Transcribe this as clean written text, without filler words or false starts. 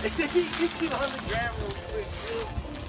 Get you on the ground real quick, dude.